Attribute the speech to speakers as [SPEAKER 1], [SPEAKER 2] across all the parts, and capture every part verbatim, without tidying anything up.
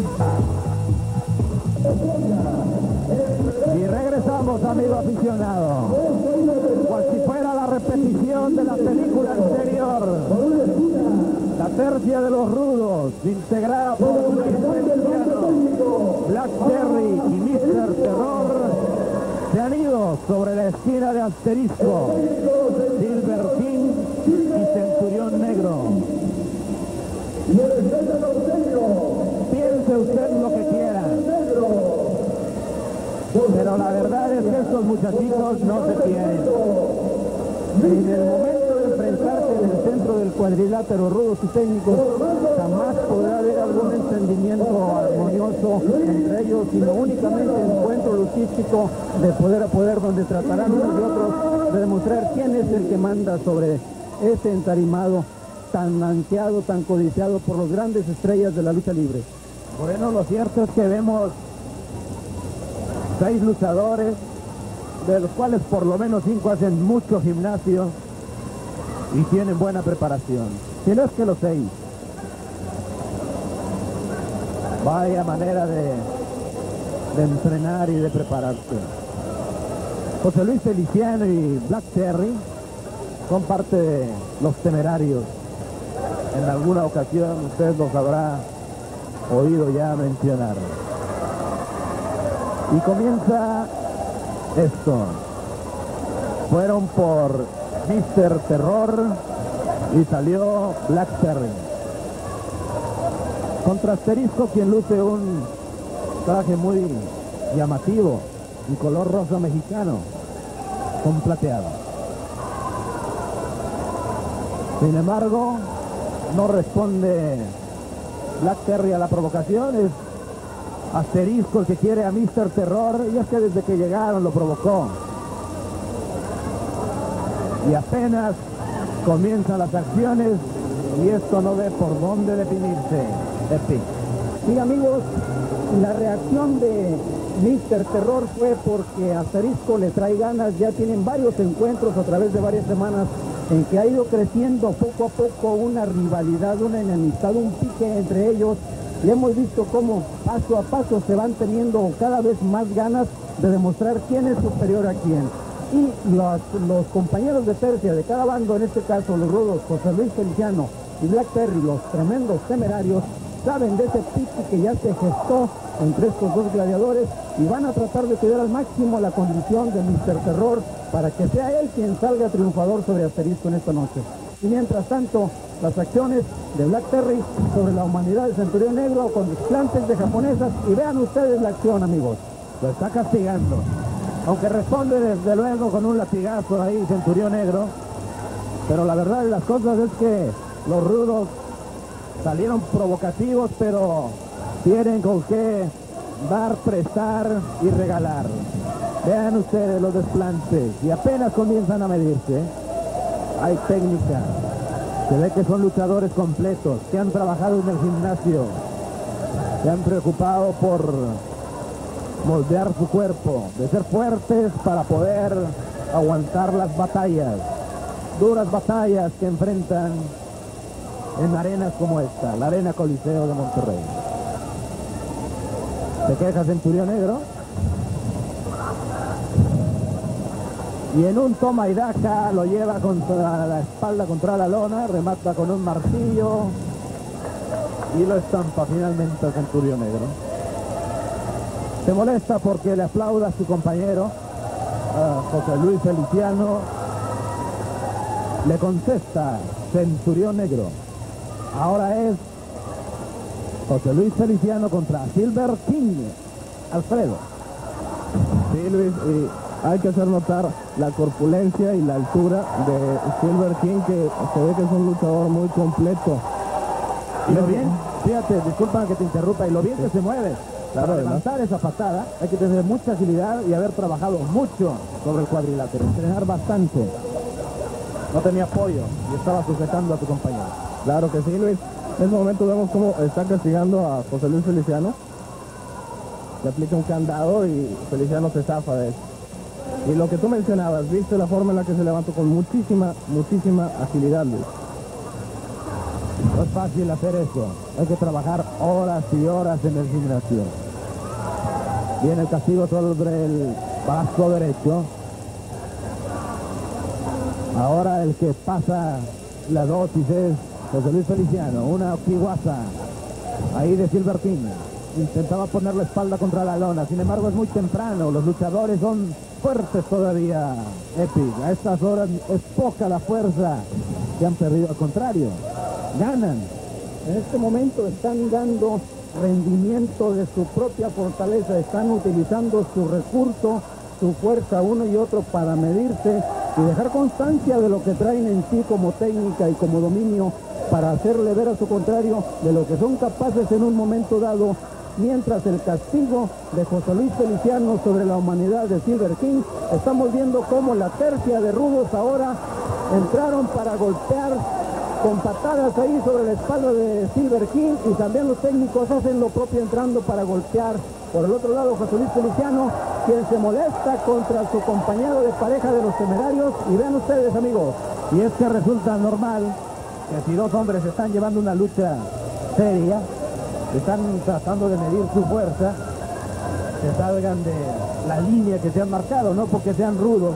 [SPEAKER 1] Y regresamos, amigo aficionado, cual si fuera la repetición de la película anterior. La tercia de los rudos, integrada por Black Terry y mister Terror, se han ido sobre la esquina de Asterisco, Silver King y Centurión Negro. Piense usted lo que quiera, pero la verdad es que estos muchachitos no se tienen. En el momento de enfrentarse en el centro del cuadrilátero rudos y técnicos, jamás podrá haber algún entendimiento armonioso entre ellos, sino únicamente encuentro luchístico de poder a poder, donde tratarán unos y otros de demostrar quién es el que manda sobre ese entarimado tan ansiado, tan codiciado por los grandes estrellas de la lucha libre. Bueno, lo cierto es que vemos seis luchadores, de los cuales por lo menos cinco hacen mucho gimnasio y tienen buena preparación. Si no es que los seis. Vaya manera de, de entrenar y de prepararse. José Luis Feliciano y Black Terry son parte de los Temerarios. En alguna ocasión usted los habrá oído ya mencionar. Y comienza esto. Fueron por mister Terror y salió Black Terry. Contra Asterisco, quien luce un traje muy llamativo, en color rosa mexicano, con plateado. Sin embargo, no responde Black Terry a la provocación. Es Asterisco el que quiere a mister Terror, y es que desde que llegaron lo provocó. Y apenas comienzan las acciones y esto no ve por dónde definirse. Epi.
[SPEAKER 2] Sí, amigos, la reacción de mister Terror fue porque Asterisco le trae ganas. Ya tienen varios encuentros a través de varias semanas en que ha ido creciendo poco a poco una rivalidad, una enemistad, un pique entre ellos. Y hemos visto cómo paso a paso se van teniendo cada vez más ganas de demostrar quién es superior a quién. Y los, los compañeros de tercia de cada bando, en este caso los rudos, José Luis Feliciano y Black Terry, los tremendos Temerarios, saben de ese pique que ya se gestó entre estos dos gladiadores y van a tratar de cuidar al máximo la condición de mister Terror para que sea él quien salga triunfador sobre Asterisco en esta noche. Y mientras tanto, las acciones de Black Terry sobre la humanidad de Centurión Negro con desplantes de japonesas, y vean ustedes la acción, amigos.
[SPEAKER 1] Lo está castigando, aunque responde desde luego con un latigazo ahí Centurión Negro, pero la verdad de las cosas es que los rudos salieron provocativos, pero tienen con qué dar, prestar y regalar. Vean ustedes los desplantes y apenas comienzan a medirse. Hay técnica, se ve que son luchadores completos, que han trabajado en el gimnasio, se han preocupado por moldear su cuerpo, de ser fuertes para poder aguantar las batallas, duras batallas que enfrentan en arenas como esta, la Arena Coliseo de Monterrey. Se queja Centurión Negro. Y en un toma y daca lo lleva contra la espalda, contra la lona, remata con un martillo y lo estampa finalmente al Centurión Negro. Se molesta porque le aplauda a su compañero, a José Luis Feliciano. Le contesta Centurión Negro. Ahora es José Luis Feliciano contra Silver King. Alfredo.
[SPEAKER 3] Sí, Luis, y hay que hacer notar la corpulencia y la altura de Silver King, que se ve que es un luchador muy completo.
[SPEAKER 1] Y lo bien, fíjate, disculpa que te interrumpa, y lo bien que se mueve.
[SPEAKER 3] Claro,
[SPEAKER 1] Para levantar esa patada hay que tener mucha agilidad y haber trabajado mucho sobre el cuadrilátero, entrenar bastante. No tenía apoyo y estaba sujetando a su compañero.
[SPEAKER 3] Claro que sí, Luis. En este momento vemos cómo está castigando a José Luis Feliciano. Le aplica un candado y Feliciano se zafa de él. Y lo que tú mencionabas, viste la forma en la que se levantó con muchísima, muchísima agilidad, Luis.
[SPEAKER 1] Lo fácil hacer eso. Hay que trabajar horas y horas en el gimnasio. Viene el castigo sobre el brazo derecho. Ahora el que pasa la dosis es José Luis Feliciano. Una kiwasa ahí de Silver King. Intentaba poner la espalda contra la lona. Sin embargo, es muy temprano. Los luchadores son fuertes todavía, Epic. A estas horas es poca la fuerza que han perdido. Al contrario, ganan.
[SPEAKER 2] En este momento están dando rendimiento de su propia fortaleza. Están utilizando su recurso, su fuerza uno y otro para medirse y dejar constancia de lo que traen en sí como técnica y como dominio, para hacerle ver a su contrario de lo que son capaces en un momento dado. Mientras el castigo de José Luis Feliciano sobre la humanidad de Silver King, estamos viendo cómo la tercia de rudos ahora entraron para golpear con patadas ahí sobre la espalda de Silver King, y también los técnicos hacen lo propio entrando para golpear. Por el otro lado, José Luis Feliciano, quien se molesta contra su compañero de pareja de los Temerarios. Y vean ustedes, amigos,
[SPEAKER 1] y es que resulta normal que si dos hombres están llevando una lucha seria, están tratando de medir su fuerza, se salgan de la línea que se han marcado, no porque sean rudos,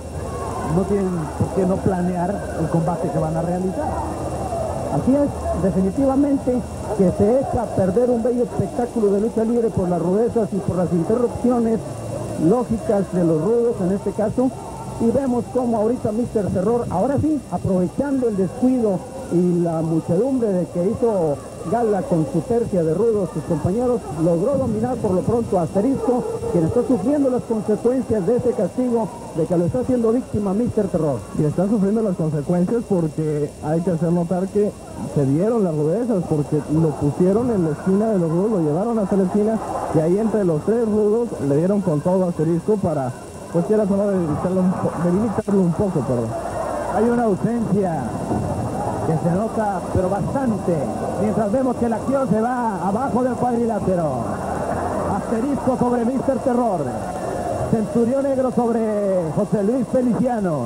[SPEAKER 1] no tienen por qué no planear el combate que van a realizar.
[SPEAKER 2] Así es, definitivamente que se echa a perder un bello espectáculo de lucha libre por las rudezas y por las interrupciones lógicas de los rudos en este caso. Y vemos como ahorita míster Terror, ahora sí, aprovechando el descuido y la muchedumbre de que hizo gala con su tercia de rudos, sus compañeros, logró dominar por lo pronto a Asterisco, quien está sufriendo las consecuencias de ese castigo, de que lo está haciendo víctima míster Terror.
[SPEAKER 3] Y está sufriendo las consecuencias porque hay que hacer notar que se dieron las rudezas, porque lo pusieron en la esquina de los rudos, lo llevaron hasta la esquina, y ahí entre los tres rudos le dieron con todo a Asterisco para, pues quiera sonar, debilitarlo un, po debilitarlo un poco, perdón.
[SPEAKER 1] Hay una ausencia que se nota, pero bastante, mientras vemos que la acción se va abajo del cuadrilátero. Asterisco sobre míster Terror, Centurión Negro sobre José Luis Feliciano.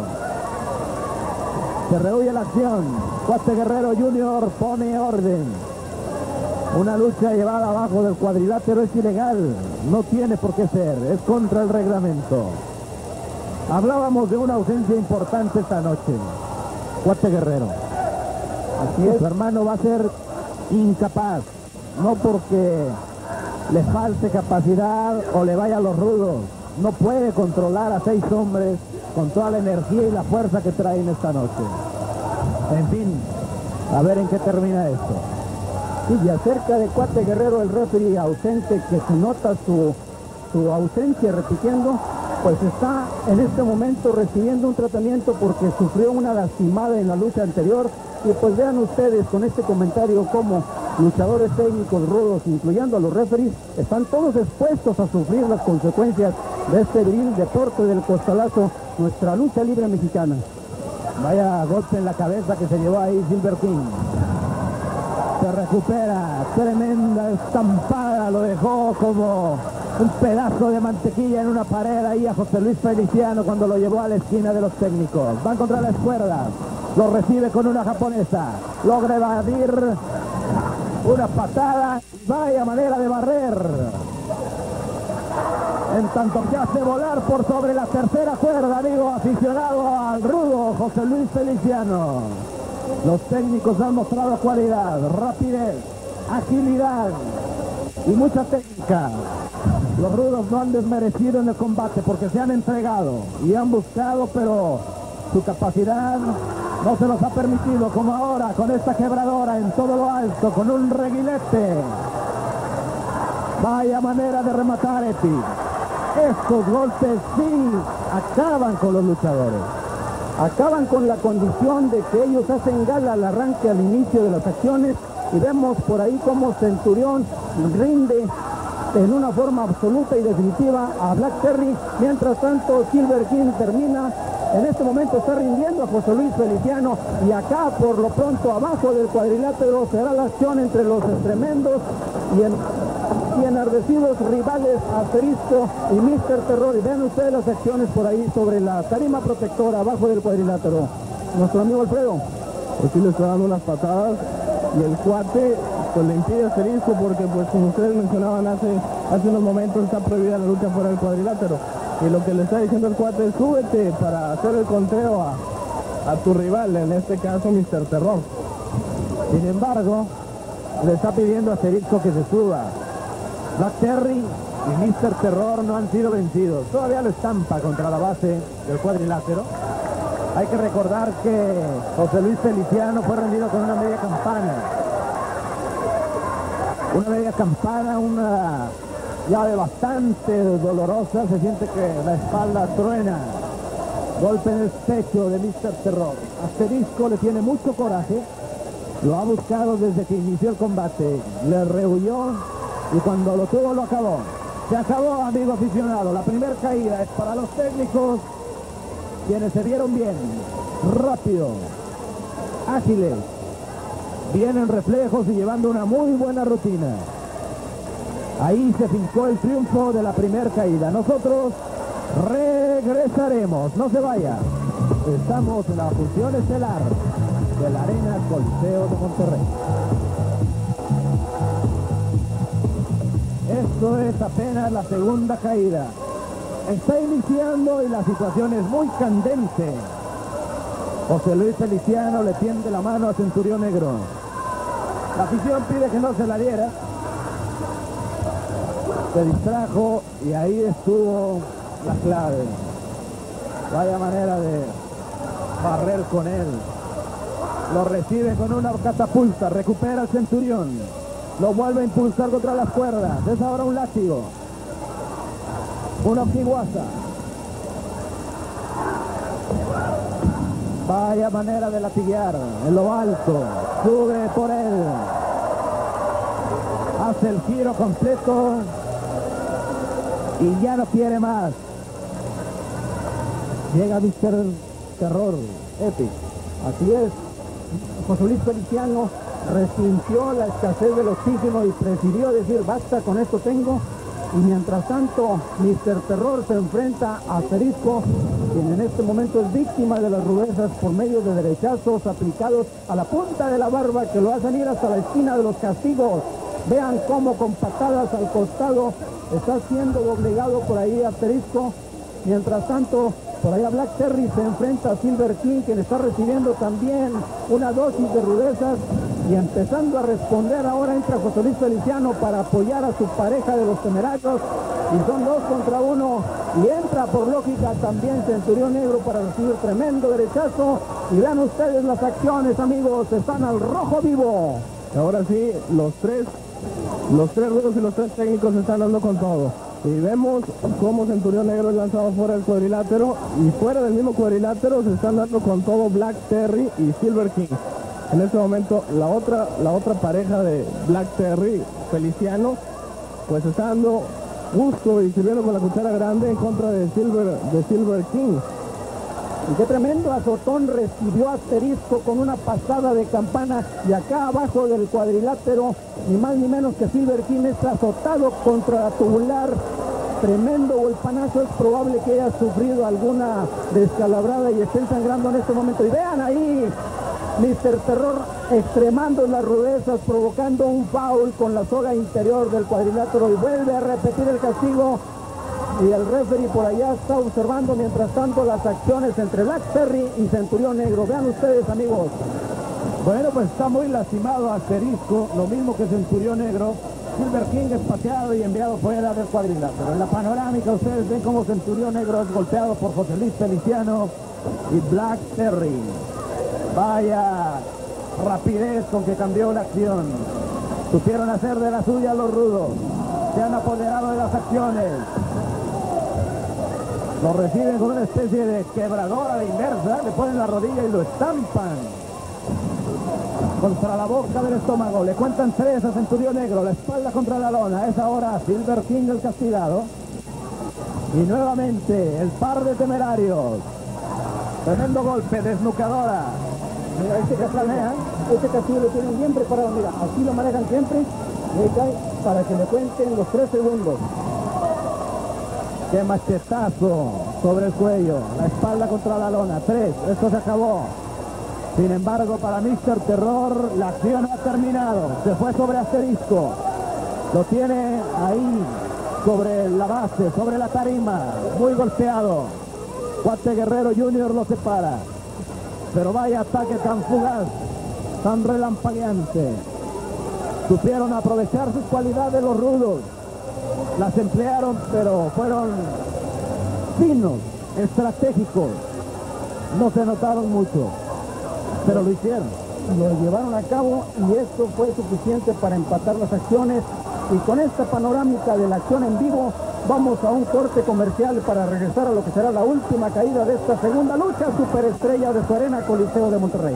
[SPEAKER 1] Se rehuye la acción. Cuate Guerrero junior pone orden. Una lucha llevada abajo del cuadrilátero es ilegal, no tiene por qué ser, es contra el reglamento. Hablábamos de una ausencia importante esta noche. Cuate Guerrero. Así es, su hermano va a ser incapaz, no porque le falte capacidad o le vaya a los rudos, no puede controlar a seis hombres con toda la energía y la fuerza que traen esta noche. En fin, a ver en qué termina esto.
[SPEAKER 2] Sí, y acerca de Cuate Guerrero, el referee ausente, que se nota su, su ausencia repitiendo, pues está en este momento recibiendo un tratamiento porque sufrió una lastimada en la lucha anterior. Y pues vean ustedes con este comentario cómo luchadores técnicos rudos, incluyendo a los referees, están todos expuestos a sufrir las consecuencias de este viril deporte del costalazo, nuestra lucha libre mexicana.
[SPEAKER 1] Vaya golpe en la cabeza que se llevó ahí Silver King. Se recupera, tremenda estampada, lo dejó como un pedazo de mantequilla en una pared ahí a José Luis Feliciano cuando lo llevó a la esquina de los técnicos. Van contra las cuerdas, lo recibe con una japonesa, logra evadir una patada, vaya manera de barrer. En tanto que hace volar por sobre la tercera cuerda, amigo aficionado al rudo José Luis Feliciano. Los técnicos han mostrado cualidad, rapidez, agilidad y mucha técnica. Los rudos no han desmerecido en el combate porque se han entregado y han buscado, pero su capacidad no se los ha permitido, como ahora con esta quebradora en todo lo alto, con un reguilete. Vaya manera de rematar, Epi. Estos golpes sí acaban con los luchadores.
[SPEAKER 2] Acaban con la condición de que ellos hacen gala al arranque, al inicio de las acciones, y vemos por ahí como Centurión rinde en una forma absoluta y definitiva a Black Terry. Mientras tanto, Silver King termina, en este momento está rindiendo a José Luis Feliciano, y acá por lo pronto abajo del cuadrilátero será la acción entre los tremendos y, en, y enardecidos rivales Asterisco y míster Terror. Y vean ustedes las acciones por ahí sobre la tarima protectora abajo del cuadrilátero. Nuestro amigo Alfredo.
[SPEAKER 3] Pues sí, le está dando unas patadas y el cuate pues le impide asterisco porque pues como ustedes mencionaban hace, hace unos momentos está prohibida la lucha fuera del cuadrilátero. Y lo que le está diciendo el cuate es súbete para hacer el conteo a, a tu rival, en este caso mister Terror.
[SPEAKER 1] Sin embargo, le está pidiendo a Asterisco que se suba. Black Terry y mister Terror no han sido vencidos. Todavía lo estampa contra la base del cuadrilátero. Hay que recordar que José Luis Feliciano fue rendido con una media campana. Una media campana, una llave bastante dolorosa. Se siente que la espalda truena. Golpe en el pecho de mister Terror. Asterisco le tiene mucho coraje. Lo ha buscado desde que inició el combate. Le rehuyó y cuando lo tuvo lo acabó. Se acabó, amigo aficionado. La primera caída es para los técnicos, quienes se vieron bien, rápido, ágiles, bien en reflejos y llevando una muy buena rutina. Ahí se fincó el triunfo de la primera caída. Nosotros regresaremos, no se vaya. Estamos en la función estelar de la Arena Coliseo de Monterrey. Esto es apenas la segunda caída. Está iniciando y la situación es muy candente. José Luis Feliciano le tiende la mano a Centurión Negro. La afición pide que no se la diera. Se distrajo y ahí estuvo la clave. Vaya manera de barrer con él. Lo recibe con una catapulta, recupera el Centurión. Lo vuelve a impulsar contra las cuerdas. Es ahora un látigo. Una Okiguasa. Vaya manera de latiguear en lo alto. Sube por él. Hace el giro completo. Y ya no quiere más. Llega mister Terror. Epic.
[SPEAKER 2] Así es. José Luis Feliciano resintió la escasez del oxígeno y prefirió decir basta, con esto tengo. Y mientras tanto mister Terror se enfrenta a Asterisco, quien en este momento es víctima de las rudezas por medio de derechazos aplicados a la punta de la barba que lo hacen ir hasta la esquina de los castigos. Vean cómo con patadas al costado está siendo doblegado por ahí Asterisco. Mientras tanto, por allá Black Terry se enfrenta a Silver King, quien está recibiendo también una dosis de rudezas. Y empezando a responder, ahora entra José Luis Feliciano para apoyar a su pareja de los Temerarios. Y son dos contra uno. Y entra por lógica también Centurión Negro para recibir tremendo derechazo. Y vean ustedes las acciones, amigos, están al rojo vivo.
[SPEAKER 3] Ahora sí, los tres, los tres rudos y los tres técnicos están dando con todo. Y vemos cómo Centurión Negro es lanzado fuera del cuadrilátero. Y fuera del mismo cuadrilátero se están dando con todo Black Terry y Silver King. En este momento la otra, la otra pareja de Black Terry, Feliciano, pues está dando gusto y sirviendo con la cuchara grande en contra de Silver, de Silver King.
[SPEAKER 2] Y qué tremendo azotón recibió Asterisco con una pasada de campana. Y acá abajo del cuadrilátero, ni más ni menos que Silver King es azotado contra la tubular. Tremendo golpanazo, es probable que haya sufrido alguna descalabrada y esté sangrando en este momento. Y vean ahí, mister Terror extremando las rudezas, provocando un foul con la soga interior del cuadrilátero y vuelve a repetir el castigo. Y el referee por allá está observando mientras tanto las acciones entre Black Terry y Centurión Negro. Vean ustedes, amigos.
[SPEAKER 1] Bueno, pues está muy lastimado Asterisco, lo mismo que Centurión Negro. Silver King es pateado y enviado fuera del cuadrilátero. En la panorámica ustedes ven cómo Centurión Negro es golpeado por José Luis Feliciano y Black Terry. Vaya rapidez con que cambió la acción. Supieron hacer de la suya los rudos. Se han apoderado de las acciones. Lo reciben con una especie de quebradora de inversa. Le ponen la rodilla y lo estampan contra la boca del estómago. Le cuentan tres a Centurión Negro. La espalda contra la lona. Es ahora Silver King el castigado. Y nuevamente el par de temerarios. Tremendo golpe, desnucadora.
[SPEAKER 2] Mira, este castigo, este castigo lo tienen bien preparado, mira, así lo manejan siempre, y ahí cae para que le cuenten los tres segundos.
[SPEAKER 1] Qué machetazo sobre el cuello, la espalda contra la lona, tres, esto se acabó. Sin embargo, para míster Terror, la acción ha terminado. Se fue sobre Asterisco. Lo tiene ahí, sobre la base, sobre la tarima. Muy golpeado. Cuate Guerrero junior lo separa. Pero vaya ataque tan fugaz, tan relampagueante. Supieron aprovechar sus cualidades los rudos. Las emplearon, pero fueron finos, estratégicos. No se notaron mucho, pero lo hicieron.
[SPEAKER 2] Lo llevaron a cabo y esto fue suficiente para empatar las acciones. Y con esta panorámica de la acción en vivo, vamos a un corte comercial para regresar a lo que será la última caída de esta segunda lucha superestrella de su arena Coliseo de Monterrey.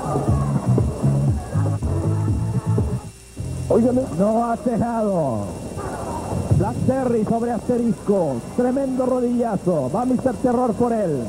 [SPEAKER 1] Óigame. No ha cejado. Black Terry sobre Asterisco. Tremendo rodillazo. Va míster Terror por él.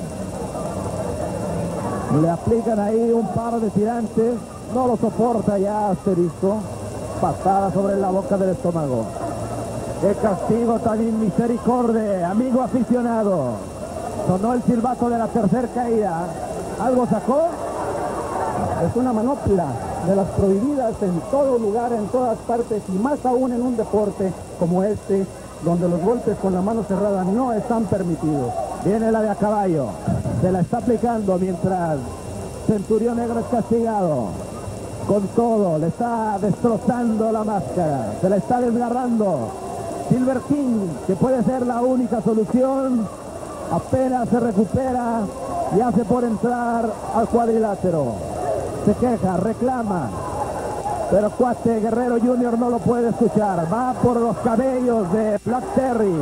[SPEAKER 1] Le aplican ahí un par de tirantes. No lo soporta ya Asterisco. Patada sobre la boca del estómago. ¡Qué castigo tan inmisericordia, amigo aficionado! Sonó el silbato de la tercera caída. ¿Algo sacó?
[SPEAKER 2] Es una manopla de las prohibidas en todo lugar, en todas partes, y más aún en un deporte como este, donde los golpes con la mano cerrada no están permitidos.
[SPEAKER 1] Viene la de a caballo. Se la está aplicando mientras Centurión Negro es castigado. Con todo, le está destrozando la máscara. Se la está desgarrando. Silver King, que puede ser la única solución, apenas se recupera y hace por entrar al cuadrilátero. Se queja, reclama, pero Cuate Guerrero junior no lo puede escuchar. Va por los cabellos de Black Terry.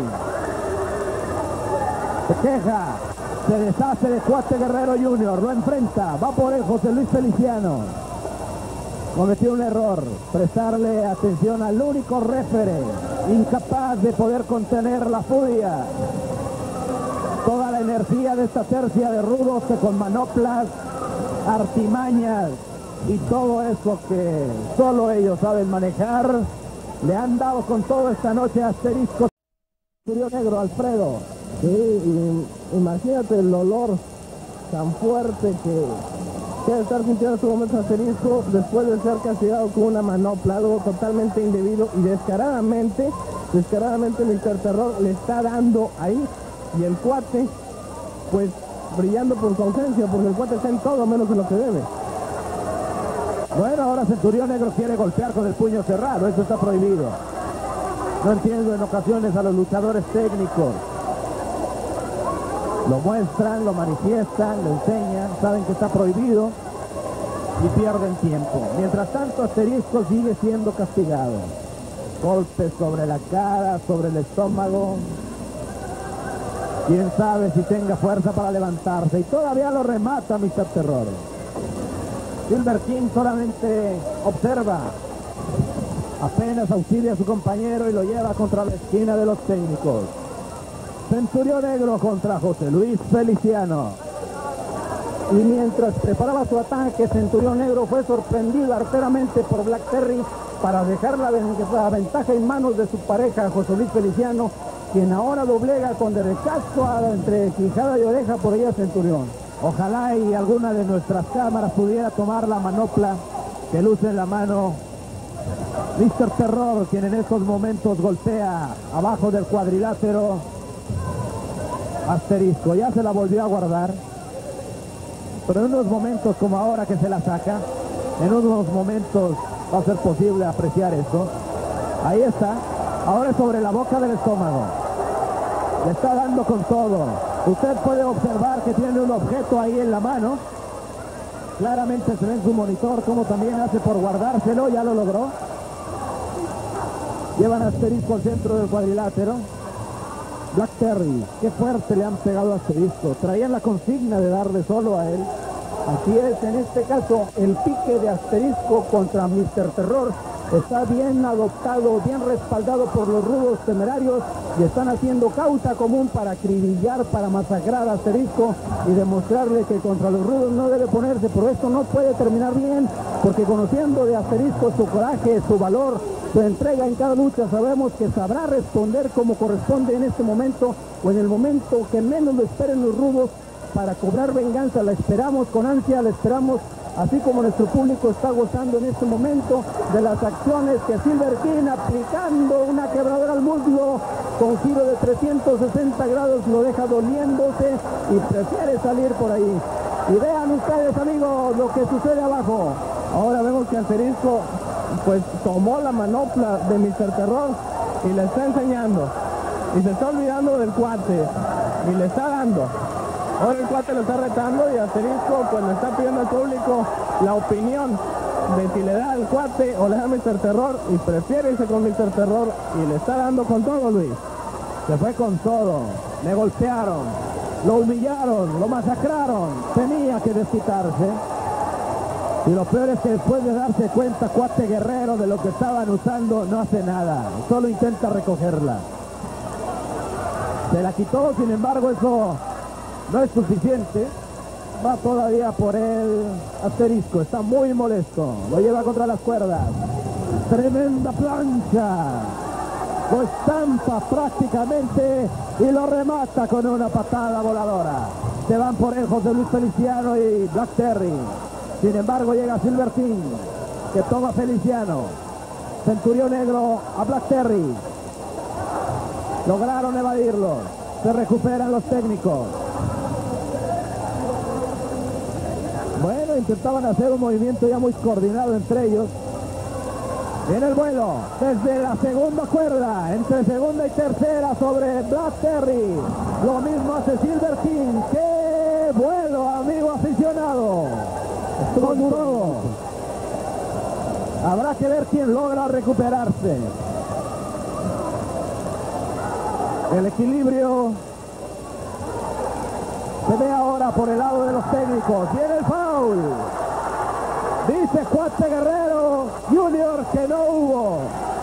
[SPEAKER 1] Se queja, se deshace de Cuate Guerrero junior, lo enfrenta, va por él José Luis Feliciano. Cometió un error, prestarle atención al único réfere, incapaz de poder contener la furia. Toda la energía de esta tercia de rudos que con manoplas, artimañas y todo eso que solo ellos saben manejar, le han dado con todo esta noche a Asterisco. Centurión Negro, Alfredo.
[SPEAKER 3] Sí, y, imagínate el olor tan fuerte que debe estar sintiendo en su momento Asterisco después de ser castigado con una manopla, algo totalmente indebido, y descaradamente, descaradamente míster Terror le está dando ahí, y el cuate, pues, brillando por su ausencia, porque el cuate está en todo menos en lo que debe.
[SPEAKER 1] Bueno, ahora Centurión Negro quiere golpear con el puño cerrado, eso está prohibido. No entiendo en ocasiones a los luchadores técnicos. Lo muestran, lo manifiestan, lo enseñan, saben que está prohibido y pierden tiempo. Mientras tanto, Asterisco sigue siendo castigado. Golpes sobre la cara, sobre el estómago. Quién sabe si tenga fuerza para levantarse. Y todavía lo remata míster Terror. Silver King solamente observa. Apenas auxilia a su compañero y lo lleva contra la esquina de los técnicos. Centurión Negro contra José Luis Feliciano.
[SPEAKER 2] Y mientras preparaba su ataque, Centurión Negro fue sorprendido arteramente por Black Terry para dejar la, la ventaja en manos de su pareja, José Luis Feliciano, quien ahora doblega con derechazo entre quijada y oreja por ella Centurión.
[SPEAKER 1] Ojalá y alguna de nuestras cámaras pudiera tomar la manopla que luce en la mano míster Terror, quien en estos momentos golpea abajo del cuadrilátero Asterisco. Ya se la volvió a guardar, pero en unos momentos como ahora que se la saca, en unos momentos va a ser posible apreciar esto. Ahí está, ahora es sobre la boca del estómago, le está dando con todo. Usted puede observar que tiene un objeto ahí en la mano, claramente se ve en su monitor como también hace por guardárselo. Ya lo logró. Llevan a Asterisco al centro del cuadrilátero. Black Terry, qué fuerte le han pegado a Asterisco. Traían la consigna de darle solo a él.
[SPEAKER 2] Así es, en este caso, el pique de Asterisco contra míster Terror está bien adoptado, bien respaldado por los rudos temerarios, y están haciendo causa común para acribillar, para masacrar a Asterisco y demostrarle que contra los rudos no debe ponerse. Pero esto no puede terminar bien, porque conociendo de Asterisco su coraje, su valor, su entrega en cada lucha, sabemos que sabrá responder como corresponde en este momento, o en el momento que menos lo esperen los rudos, para cobrar venganza. La esperamos con ansia, la esperamos así como nuestro público está gozando en este momento de las acciones que Silver King, aplicando una quebradora al muslo con giro de trescientos sesenta grados, lo deja doliéndose y prefiere salir por ahí. Y vean ustedes, amigos, lo que sucede abajo.
[SPEAKER 3] Ahora vemos que Asterisco pues tomó la manopla de mister Terror y le está enseñando. Y se está olvidando del cuate y le está dando. Ahora el cuate lo está retando y Asterisco pues le está pidiendo al público la opinión de si le da al cuate o le da a mister Terror, y prefiere irse con mister Terror y le está dando con todo, Luis.
[SPEAKER 1] Se fue con todo, le golpearon, lo humillaron, lo masacraron, tenía que desquitarse. Y lo peor es que después de darse cuenta Cuate Guerrero de lo que estaban usando, no hace nada, solo intenta recogerla. Se la quitó, sin embargo eso no es suficiente. Va todavía por el Asterisco, está muy molesto, lo lleva contra las cuerdas. Tremenda plancha, lo estampa prácticamente y lo remata con una patada voladora. Se van por él José Luis Feliciano y Black Terry. Sin embargo llega Silver King, que toma a Feliciano. Centurión Negro a Black Terry. Lograron evadirlo. Se recuperan los técnicos. Bueno, intentaban hacer un movimiento ya muy coordinado entre ellos. Viene el vuelo desde la segunda cuerda, entre segunda y tercera sobre Black Terry. Lo mismo hace Silver King. ¡Qué vuelo, amigo aficionado! Con todo. Habrá que ver quién logra recuperarse. El equilibrio se ve ahora por el lado de los técnicos. Viene el foul. Dice Cuate Guerrero Junior que no hubo.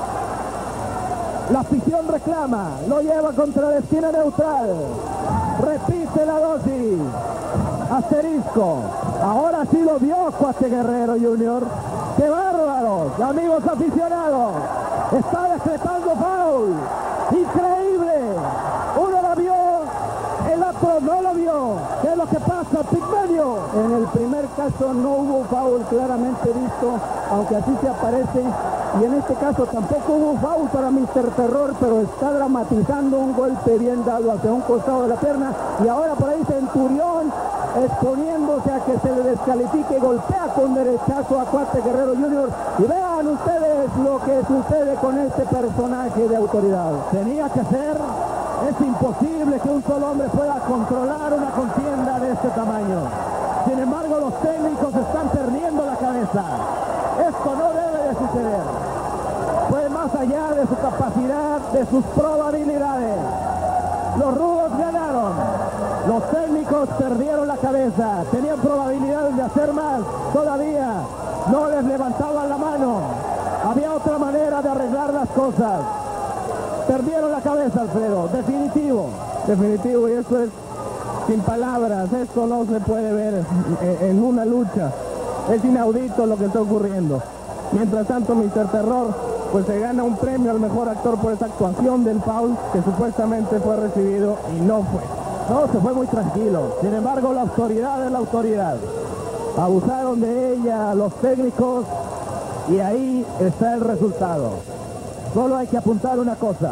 [SPEAKER 1] La afición reclama. Lo lleva contra la esquina neutral. Repite la dosis. Asterisco. Ahora sí lo vio Cuate Guerrero Junior. ¡Qué bárbaros! Amigos aficionados. Está decretando foul. Increíble. Uno lo vio, el otro no lo vio. ¿Qué es lo que pasa, Pigmenio?
[SPEAKER 2] En el primer caso no hubo foul claramente visto, aunque así se aparece. Y en este caso tampoco hubo foul para mister Terror, pero está dramatizando un golpe bien dado hacia un costado de la pierna. Y ahora por ahí Centurión, exponiéndose a que se le descalifique, golpea con derechazo a Cuate Guerrero Junior. Y vean ustedes lo que sucede con este personaje de autoridad.
[SPEAKER 1] Tenía que ser, es imposible que un solo hombre pueda controlar una contienda de este tamaño. Sin embargo, los técnicos están perdiendo la cabeza. Esto no debe de suceder. Fue más allá de su capacidad, de sus probabilidades. Los rudos ganaron. Los técnicos perdieron la cabeza. Tenían probabilidades de hacer más. Todavía no les levantaban la mano. Había otra manera de arreglar las cosas. Perdieron la cabeza, Alfredo. Definitivo.
[SPEAKER 3] Definitivo, y eso es sin palabras. Esto no se puede ver en una lucha. Es inaudito lo que está ocurriendo. Mientras tanto, mister Terror pues se gana un premio al mejor actor por esa actuación del foul que supuestamente fue recibido y no fue.
[SPEAKER 1] No, se fue muy tranquilo. Sin embargo, la autoridad es la autoridad. Abusaron de ella los técnicos y ahí está el resultado. Solo hay que apuntar una cosa.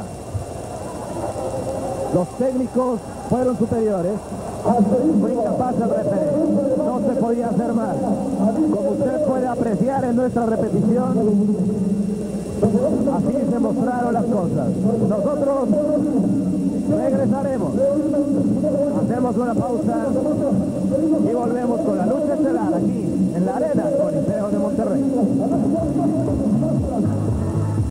[SPEAKER 1] Los técnicos fueron superiores. Fue incapaz el referee. No se podía hacer más. Como usted puede apreciar en nuestra repetición, así se mostraron las cosas. Nosotros regresaremos. Hacemos una pausa y volvemos con la lucha estelar aquí en la arena